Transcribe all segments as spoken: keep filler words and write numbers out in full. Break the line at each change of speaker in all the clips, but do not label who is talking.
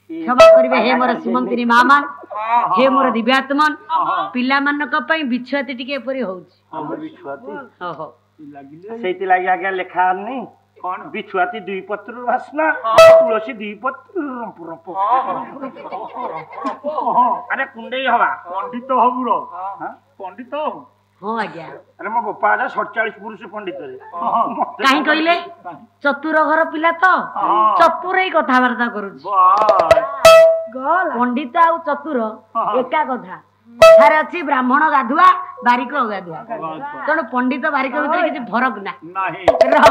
क्षमा करिवे हे मोर श्रीमंती मामा हे मोर दिव्यात्मन पिला मानक पई बिछुआती टिके परि होउची
हम बिछुआती
हो हो
सेति लागि आज्ञा लेखा आनी कोन बिछुआती दुई पत्र वासना तुलसी दुई पत्र रंप अरे कुंडे हवा पंडित हबुरो हां पंडित
हां आज्ञा
अरे मो बापा जा सैंतालीस पुरुष पंडित रे
काहे कइले चतुर घर पिला तो चतुरई कथा वार्ता करूची गल पंडित आ चतुर एका कथा कथारे अछि ब्राह्मण गाधुआ बारिक गाधुआ तण पंडित बारिक भीतर किछि फरक ना नाही रह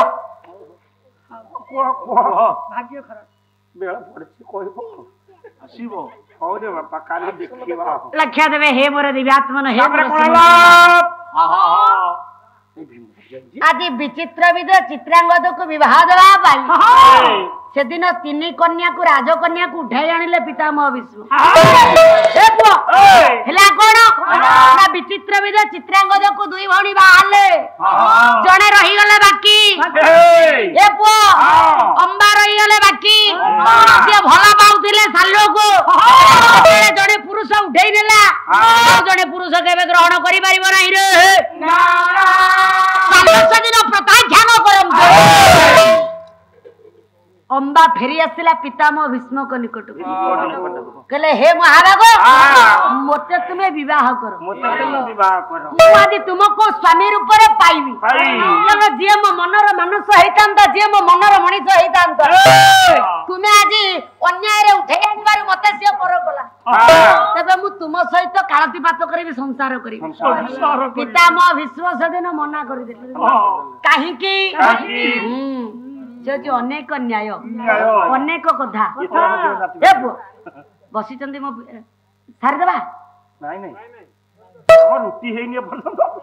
भाग्य खराब बेला पड़छि कहबो आसीबो हो रे बापा काली देखिबा
लख्या देवे हे मोर दिव्यात्मन हे मोर
हा हा
आदि विचित्र विद चित्रांगद को विवाह देवा पाई से दिन तीन कन्या को राजकन्या को उठाई आनिले पितामह भीष्म हे पुओ हेला कोन ना विचित्र विद चित्रांगद को दुई भणी बाहले जणे रही गले बाकी हे पुओ अंबा रही गले बाकी से भला पाउथिले सालो को जणे पुरुष उठाई नेला जणे पुरुष केबे ग्रहण करि परिबो नाही रे ना सालो दिन प्रत्याख्यान करम अंबा फेरी आसला पितामह भीष्म को निकट कहले हे महाभाग मोते तुम्हें विवाह करो
मोते तुम्हें विवाह करो
मु आदि तुमको स्वामी रूप रे पाइबी पाइबी जे मो मनर मानुष हेतांत जे मो मनर मनीष हेतांत तुमे आजि अन्याय रे उठै आनिबार मते से पर कला तबे मु तुम सहित काळती पात करबी संसार करबी पितामह भीष्म सदिन मना कर देले काहे की जो जो अनेक न्याय अनेक कथा हे बसी चंदी मो सार देबा
नाही नाही हमर रुटी हेनी बोल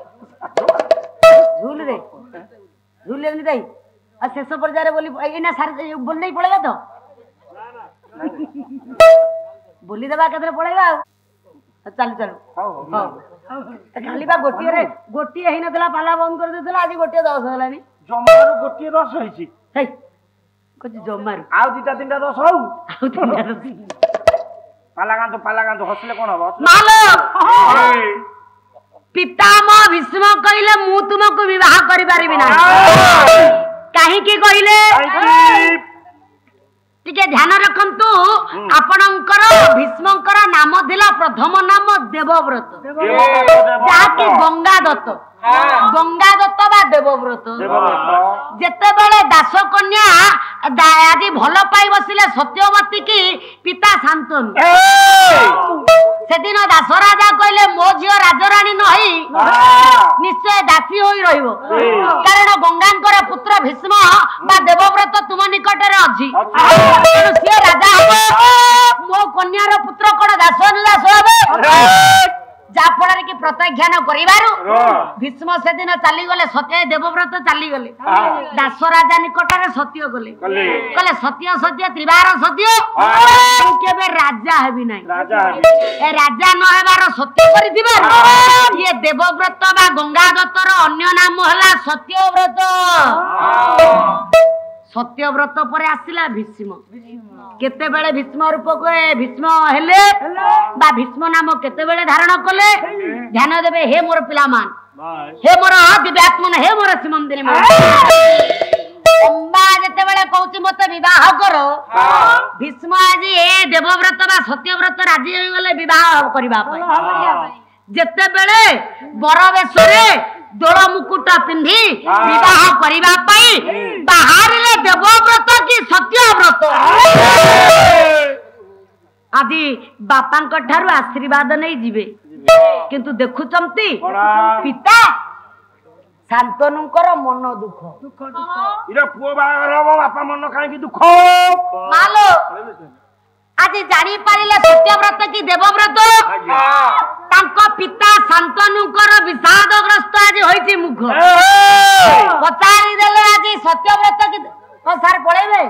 झूल रे झूल लेनी दई आ शेष पर्याय बोली एना सार बोल नहीं पड़ेगा तो ना ना बोली देबा केतरे पड़ेगा चल चल हां खाली बा गोटी रे गोटी हेई नतला पाला बंद कर देतला आज गोटी दस हलानी
जमारू गोटी दस होईची
हे कुछ जमारू
आउ दीटा तीनटा दस हो आउ तीनटा पालागान तो पालागान तो हसले कोन हो
मालो पितामह भीष्म कहिले मु तुमको विवाह करि पारिबि ना काहे की कहिले टिके ध्यान रखंतु आपणकर भीष्मकर नाम दिला प्रथम नाम देवव्रत जाकी गंगा दत्त गंगा दत्त बा देवव्रत जेते बेले दास कन्या आदि भल पाई बसिले सत्यवती की पिता शांतनु से दिन दास राजा कहले मो झियो राजरानी नही निश्चय दासी होई रहिबो कारण गंगांकर पुत्र भीष्म बा देवव्रत तुम निकट रे अछि से राजा हो मो कन्यार पुत्र कोन दास दास होबे जा फଳରେ कि प्रत्याख्यान करिबारु भीष्म से दिन चली गले सत्य देवव्रत चली गले दास राजा निकट रे सत्य गले कहले सत्य सत्य त्रिवार सत्य तू केबे राजा हेबी नाही राजा ए राजा न हेबार सत्य करिदिबे ये देवव्रत बा गंगा दत्तर अन्य नाम हला सत्यव्रत सत्यव्रत पर आसिला भीष्म केते बेले भीष्म रूप को भीष्म हेले बा भीष्म नाम केते बेले धारण कले ध्यान देबे हे मोर पिलामान हे मोर दिव्यात्मन हे मोर श्रीमंदिर अंबा जेते बेले कहउची मते विवाह करो भीष्म आजी ए देवव्रत बा सत्यव्रत राजी होई गले विवाह करबा पई जेते बेले बर बेसरे दोल मुकुट पिंधी विवाह करबा पई बाहर ले देवव्रत की सत्यव्रत आदि बापांक ठारू आशीर्वाद नहीं जीवे किंतु देखुचंती पिता शांतनुकर मन दुख दुख दुख
इरा पुओ बागर हो बापा मन काहे की दुख
मालो आज जानी पारिले सत्यव्रत की देवव्रत तांको पिता शांतनुकर विषादग्रस्त आज होईची मुख पचारी देले आज सत्यव्रत की ओ सर पळेबे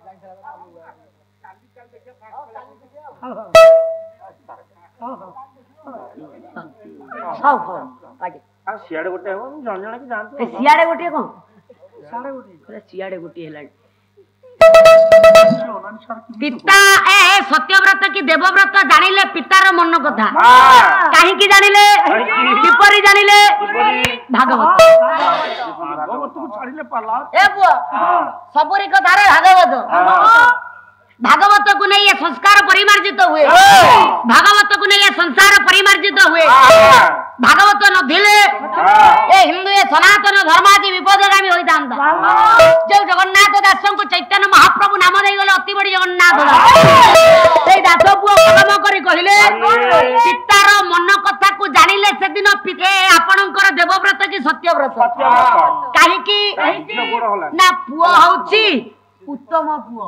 हां हां आगे
आ सियाडे गोटे हो जण जण की जानतो
ए सियाडे गोटे कोन सियाडे गोटे सियाडे गोटे हेला ପିତା ଏ ସତ୍ୟବ୍ରତ କି ଦେବବ୍ରତ ଜାଣିଲେ ପିତାର ମନ କଥା କାହିଁକି ଜାଣିଲେ କିପରି ଜାଣିଲେ ଭାଗବତ
ଭାଗବତକୁ ଛାଡ଼ିଲେ ପାଲା
ଏ ପୁଅ ସବୁରି କଥାରେ ଭାଗବତ भागवत को नहीं ये संस्कार परिमार्जित हुए भागवत को नहीं ये संसार परिमार्जित हुए भागवत न धिले ए हिंदू ये सनातन धर्मादि विपदगामी होता जो जगन्नाथ दास को चैतन्य महाप्रभु नाम दे गले अति बड़ी जगन्नाथ दास से दास पुओ कलम करी कहिले पितार मन कथा को जानिले से दिन पिते आपणकर देवव्रत की सत्यव्रत काहे की ना पुओ होची उत्तम पुओ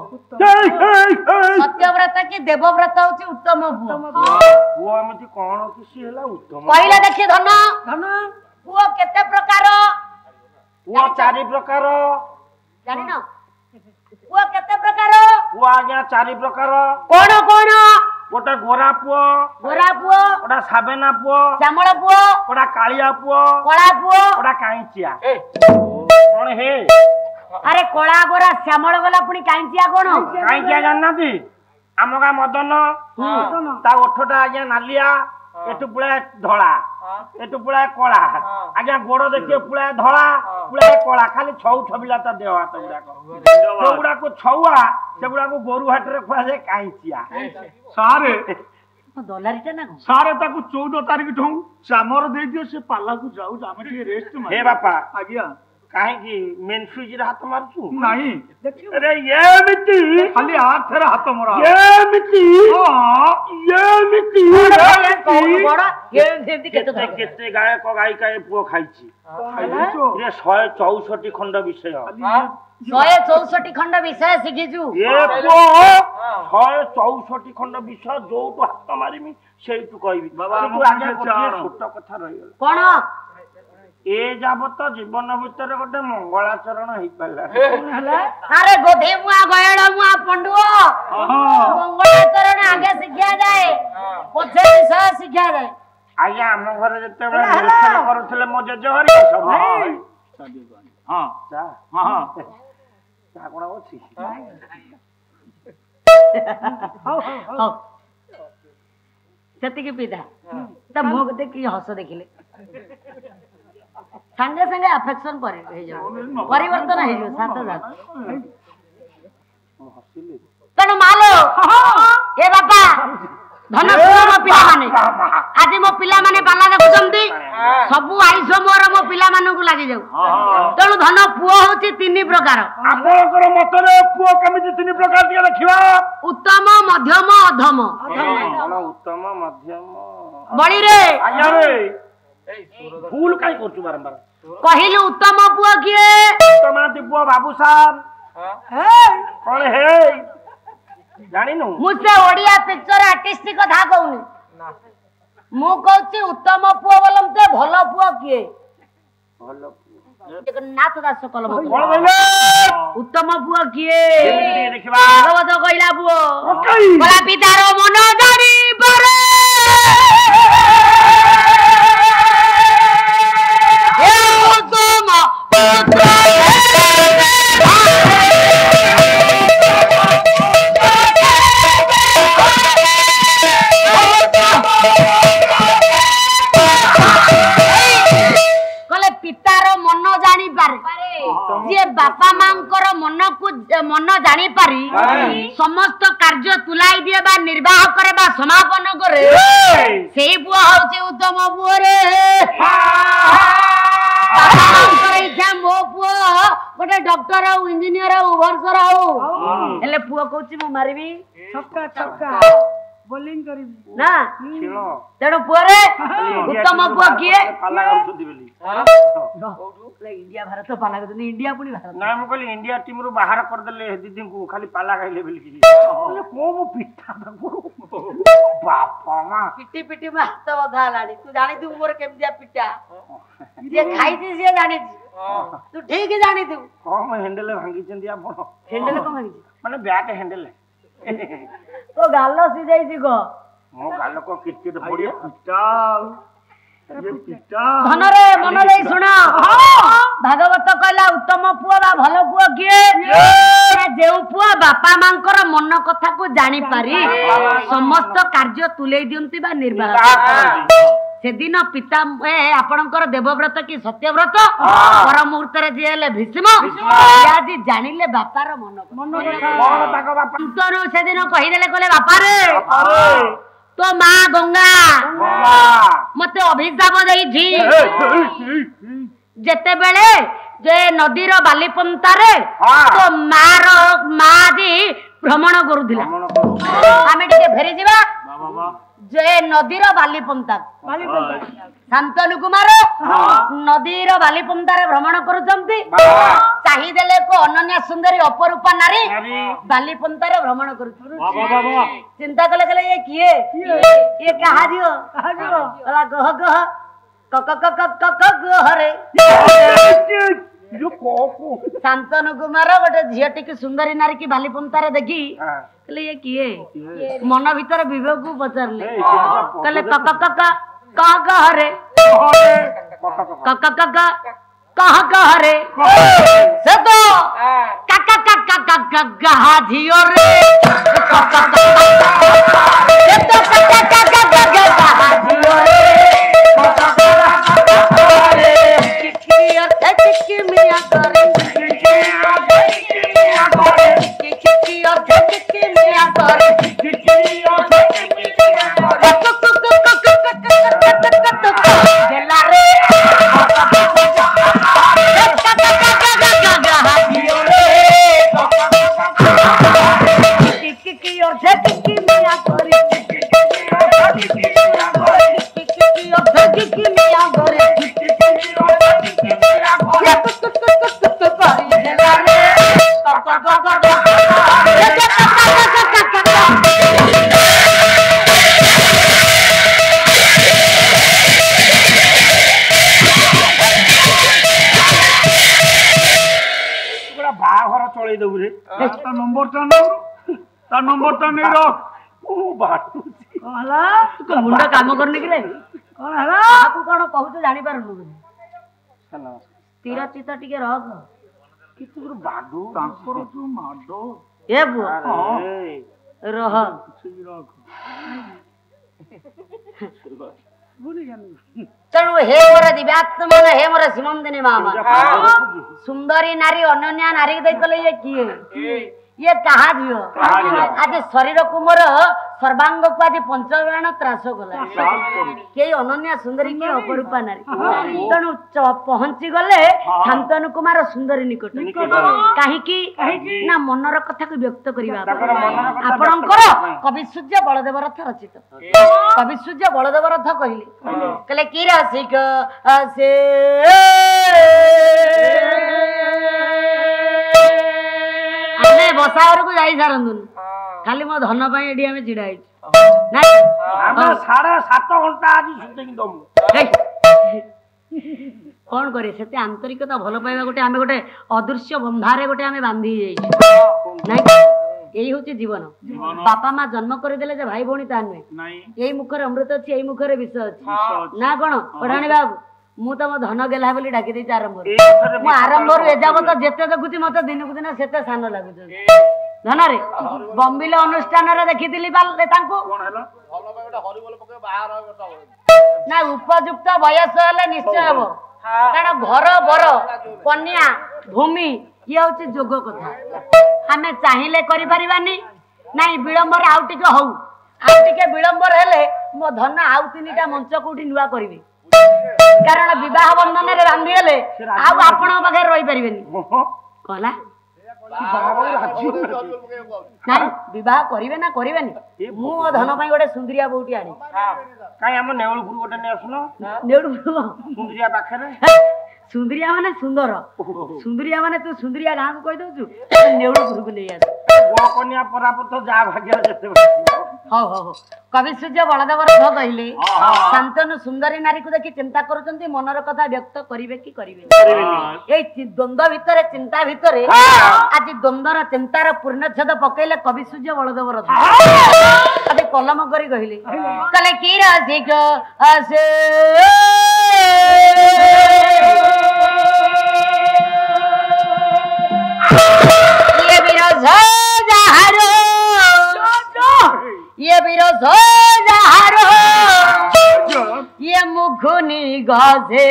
सत्यव्रत की देवव्रत होची उत्तम पुओ
पुओ एमती कोन किसी हला उत्तम
पहिला देखि धन धन पुओ केते प्रकार
पुओ चारि प्रकार
जानि न पुओ केते प्रकार
पुओ आज्ञा चारि प्रकार
कोन कोन
गोटे गोरा पुओ
गोरा पुओ
गोटा साबेना पुओ
श्यामल पुओ
गोटा कालिया पुओ
कळा पुओ
गोटा काईचिया कोन हे
अरे कोला गोरा श्यामल गला पुनी काईचिया कोन
काईचिया जानना दी आमगा मदन ता ओठटा आज्ञा नालिया एटु पुळा धळा एटु पुळा कोला आज्ञा गोड़ देखिए पुळा धळा पुळा कोला खाली छौ छबिला त देह हाथ गुडा को गुडा को छौआ से गुडा को गोरु हाट रे खुआ से काईचिया सारे
डॉलर ना
सारे ताकू चौदह तारीख ठौ चामर दे दियो से पाला को जाऊ जामे के रेस्ट मार हे बापा आज्ञा काहे की मेन फ्यूज रे हाथ मारछु नहीं अरे ये मिट्टी खाली हाथ रे हाथ मोरा ये मिट्टी हां ये मिट्टी
कौन बड़ा ये सेमती केते धर
केते गाय को गाय का पुओ खाइछि रे एक सौ चौसठ खंड विषय
एक सौ चौसठ खंड विषय सिखिजु
ये पुओ एक सौ चौसठ खंड विषय जो तो हाथ मारिमी सेई तू कहबी बाबा तू आगे छोट कथा रहि
कोन
ए जाबत जीवन भीतर गोटे मंगलाचरण हेई पाला
अरे गोधे मुआ गयड़ मुआ पंडुओ मंगलाचरण आगे सिखिया जाए पछे विषय सिखिया जाए
आज्ञा हम घर जते बेले निरीक्षण करथले मो जज हरि सब हां जा हां ता कोना अछि
हां हां सती के पिता त मुख देखि हस देखिले संगे संगे अफेक्शन पर हे जाओ परिवर्तन हे जाओ शांत जा तण मालो ए बाबा धन सुनो मो पिला माने आज मो पिला माने बाला देखुचंती सब आइस मोर मो पिला मानु को लागि जाऊ तण धन पुओ होची तीन प्रकार
आपनकर मतरे पुओ केमिति तीन प्रकार दिया रखिबा
उत्तम मध्यम अधम
उत्तम मध्यम
बळी रे
आज्ञा रे फूल काई करछु बारंबार
कहिलु उत्तम पुओ किए
उत्तम दिबो बाबू साहब हे कोन हे जानि नु
मुझे ओडिया पिक्चर आर्टिस्ट कथा कहउनी मु कहउची उत्तम पुओ बोलम ते भलो पुओ किए
भलो
जगन्नाथ दास कलम
कोन बोले
उत्तम पुओ किए
देखिबा
भगवत कहिला पुओ बला पितार मन जानी परे बापा मांकर मन को मन जानी पारी समस्त कार्य तुलाई दिए बा निर्वाह करे बा समापन करे सेही पुआ होची उत्तम पुओ रे बापा मांकर इच्छा मो पुओ गोटे डॉक्टर हो इंजीनियर हो वर्षर हो हेले पुओ कहूची मु मारिबी छक्का छक्का बोलिंग करिबी ना
खेलो
तेडो पुओ रे उत्तम पुओ किए
पाला करछुदी बेली
इंडिया भारत पाला करछुदी इंडिया पुनी भारत
ना हम कहली इंडिया टीम रु बाहर कर देले दीदी को खाली पाला खाइले बेली की बोले को मो पिठा बापा मा
पिटी पिटी में हाथ बधा लाडी तू जानि तू मोर केमदिया पिटा जे खाई दी जे जानि तू ठीक जानि तू
कम हैंडल भांगी चंदी आपण
हैंडल को भांगी
माने बैक हैंडल
तो गालो सी जाई छी को
मो गालो को क्रिकेट बढ़िया पिटा ये पिटा
धन रे मन दे सुना भागवत कहला उत्तम पुआ बा भल पुआ किए जे पुआ बापा मांकर मन कथा को जानी पारी समस्त कार्य तुले दियंती बा निर्वाह सेदिन पिता आपणकर देवव्रत कि सत्यव्रत पर मुहूर्त रे जे हेले भीष्म आज जानिले बापार मन मन अंतरु सेदिन कहि देले कहले बापा रे तो मां गंगा मते अभिशाप देई छी जेते बेले जे नदीर बालीपंता रे तो मार मां जी भ्रमण करूथिला आमे टिके फेरी जिबा जे नदीर बालीपंता शांतनु कुमार नदीर बालीपंता रे भ्रमण करूछंती चाहि देले को अनन्या सुंदरी अपरूपा नारी बालीपंता रे भ्रमण करू चिंता कले कले ये किए ये कहा दियो कहा दियो वाला गह गह कक कक कक गह रे शांतनु कुमार गोटे झीटी की सुंदरी नारी की बालीपंता रे देखी कहले ये किए मन भीतर विवेक को पचारले कहले कक कक कह कह रे कक कक कह कह रे से तो कक कक कक कहा झियो रे कक कक से तो कक कक कहा झियो रे चिक्की मिया करे चिक्की और चिक्की मिया करे गेला रे चिक्की और चिक्की मिया करे चिक्की और चिक्की मिया करे
बाहर चले दऊ रे ता नंबर ता ता नंबर ता नहीं रख ओ बाटू
कहला तू मुंडा काम करने के रे कोन हला आपको कोन कहू जानि पारनु हेलो तीरा चिता टिके रख कि तू बाडू तांकर तू माडो ए बुआ रह चलो हे मोर दिव्यात्मा हे मोर सिमंदिनी मामा सुंदरी नारी अनन्या नारी देख ले ये किए ये कहा दियो आज शरीर को मोर सर्वांग को आज पंचबाण त्रास गला के अनन्या सुंदरी के अपरूपा नारी तनु पहुंची गले शांतनु कुमार सुंदरी निकट काहे की ना मनर कथा को व्यक्त करिबा आपणकर कवि सूर्य बलदेव रथ रचित कवि सूर्य बलदेव रथ कहिले कहले की रसिक से आमे बसावर को जाई सारंदुन खाली मो धन पाई एडी हमें चिड़ा आइछ ना
हम साढ़े सात घंटा आज शूटिंग दमु
कोन करे सेते आंतरिकता भलो पाइबा गोटे हमें गोटे अदृश्य बंधारे गोटे हमें बांधी जाइछ नाही एही होची जीवन बापा मां जन्म कर देले जे भाई भौणी ता नै नाही एही मुखरे अमृत अछि एही मुखरे विष अछि ना कोन पढ़ाणी बाबू मु तो मो धन गेला बोली डाकी देई आरंभ मु आरंभ रु एजाबत जेते देखुची मते दिन को दिन सेते सान लागुछ धन रे बम्बिल अनुष्ठान रे देखितिली बाले तांको कोन हला भलो बेटा हरि बोल पके बाहर बेटा ना उपयुक्त वयस हले निश्चय हबो कारण घर बर कन्या भूमि ये होची जोग कथा हमें चाहिले करि परिबानी नाही विलंबर आउ टिके हौ आउ टिके विलंबर हेले मो धन आउ तीनटा मंच कोठी नुवा करबी कारण विवाह बंधन रे बांधी गले आउ आपण पाखे रही परिबेनी कहला नाही विवाह करिवे ना करिवेनी मु धन पई गोटे सुंदरिया बोउटी आनी
काई हम नेवल गुरु गोटे ने आसनो
नेवल गुरु
सुंदरिया पाखे रे
सुंदरिया माने सुंदर सुंदरिया माने तू सुंदरिया गां को कहि दउछु नेवल गुरु को ले आस
गो कन्या परापत जा भाग्य जते
हो हो हो कवि सूर्य बलदेव रथ कहले शांतनु सुंदरी नारी को देखि चिंता करूचंती मनर कथा व्यक्त करिवे कि करिवे एई द्वंद्व भितरे चिंता भितरे आज द्वंद्वर चिंतार पूर्णच्छेद पकेले कवि सूर्य बलदेव रथ अबे कलम करी कहले कले की रसिक आसे বিরস যাহার ये मुखुनी गाजे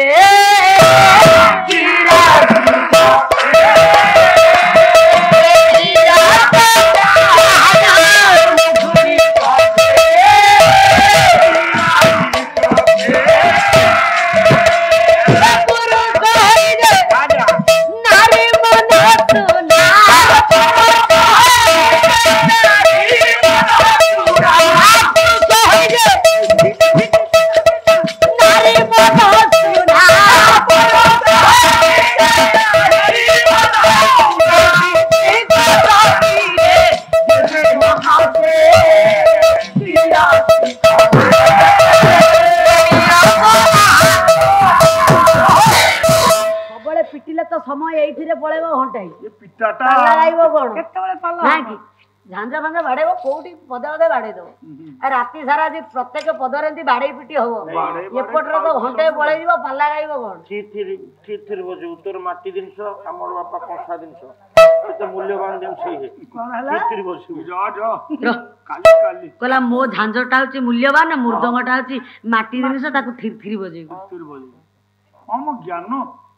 झांझा भांजा बाड़ेबो कोठी पदे पदे बाड़े दो राती सारा जी प्रत्येक पदरे एंती बाड़े पिटी हो एपटरे तो घंटे पळे जीवो पाला गाइबो कोन थी थी थी थी बजे उतर माटी दिनस हमर बापा कंसा दिनस तो मूल्यवान दिन छै हे कोन हला थी थी बजे जा जा काली काली कोला मो झांझटा होची मूल्यवान मुर्दंगटा होची माटी दिनस ताकू थी थी बजे थी बजे हम ज्ञान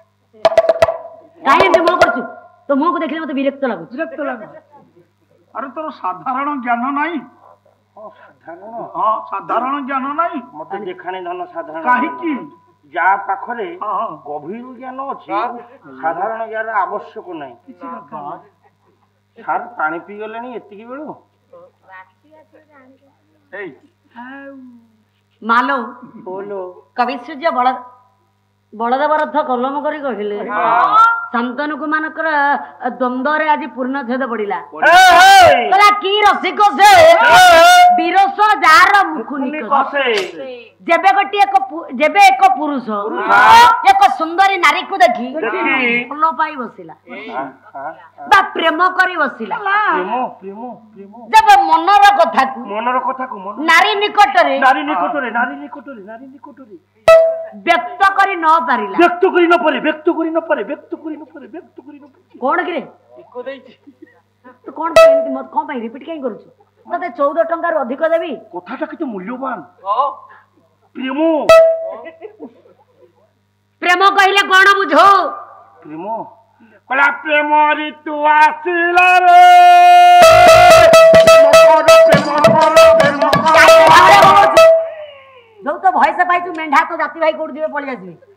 काहे एंती मो करछु तो मो को देखले मते विरक्त लागु विरक्त लागु अरे तोर साधारण ज्ञान नाही साधारण हां साधारण ज्ञान नाही मते देखाने धन साधारण काहे की जा पाखरे गभीर ज्ञान अछि साधारण ज्ञान आवश्यक नाही सार पानी पी गलेनी एतिकी बेळो ए मालो बोलो कवि सूर्य बड़ बड़देव रथ कलम करी कहिले संतन को मानकर द्वंद्व रे आज पूर्ण छेद पड़िला कला की रसिक से बिरस जार मुखुनी कसे जेबे गटी एक जेबे एक पुरुष एक सुंदरी नारी को देखी फलो पाई बसिला बा प्रेम करी बसिला प्रेम प्रेम प्रेम जब मनर कथा को मनर कथा को नारी निकट रे नारी निकट रे नारी निकट रे नारी निकट रे व्यक्त करी न पारिला व्यक्त करी न पारे व्यक्त करी न पारे व्यक्त करी न पारे व्यक्त करी न पारे कोन करे इको देई तू कोन पे मत कोन पे रिपीट काई करू छु तते चौदह टंका रो अधिक देबी कथाटा किते मूल्यवान हां प्रेम प्रेम कहिले कोन बुझो प्रेम कला प्रेम ऋतु आसिला रे प्रेम करो प्रेम करो जो तो भय से पाई तू मेंढा तो जाति भाई कोड दिबे पळि आसी